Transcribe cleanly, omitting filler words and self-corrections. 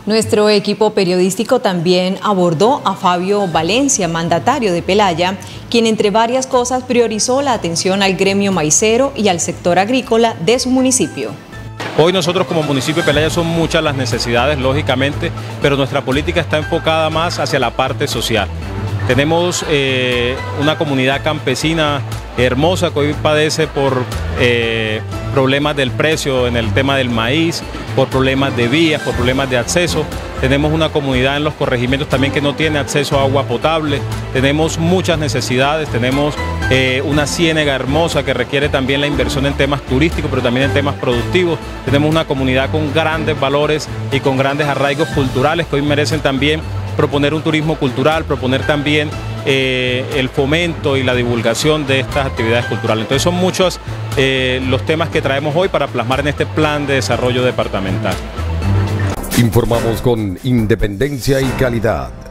Nuestro equipo periodístico también abordó a Fabio Valencia, mandatario de Pelaya, quien entre varias cosas priorizó la atención al gremio maicero y al sector agrícola de su municipio. Hoy nosotros como municipio de Pelaya son muchas las necesidades, lógicamente, pero nuestra política está enfocada más hacia la parte social. Tenemos una comunidad campesina hermosa que hoy padece por problemas del precio en el tema del maíz, por problemas de vías, por problemas de acceso. Tenemos una comunidad en los corregimientos también que no tiene acceso a agua potable. Tenemos muchas necesidades, tenemos una ciénaga hermosa que requiere también la inversión en temas turísticos, pero también en temas productivos. Tenemos una comunidad con grandes valores y con grandes arraigos culturales que hoy merecen también proponer un turismo cultural, proponer también el fomento y la divulgación de estas actividades culturales. Entonces son muchos los temas que traemos hoy para plasmar en este plan de desarrollo departamental. Informamos con independencia y calidad.